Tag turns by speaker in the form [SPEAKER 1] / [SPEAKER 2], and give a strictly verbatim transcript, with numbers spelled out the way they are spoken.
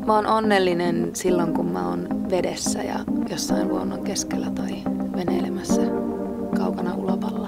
[SPEAKER 1] Mä oon onnellinen silloin, kun mä oon vedessä ja jossain luonnon keskellä tai veneilemässä kaukana Ulapalla.